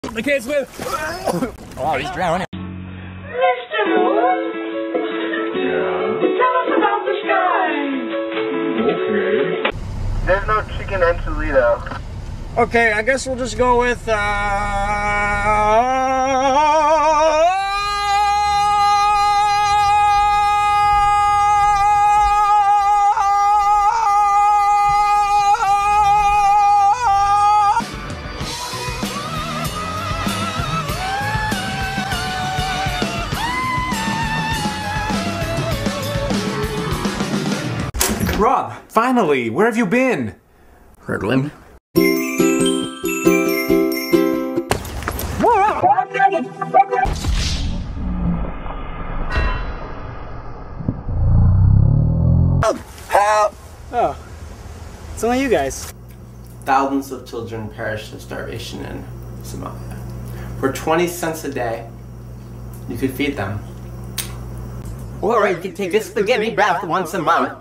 The kids with. Oh, he's drowning. Mr. Moon? Yeah? Tell us about the sky. Okay. There's no chicken enchilada. Okay, I guess we'll just go with, Rob, finally, where have you been? Hurdling. help! Oh, it's only you guys. Thousands of children perished of starvation in Somalia. For 20 cents a day, you could feed them. Or you can take this spaghetti bath once a month.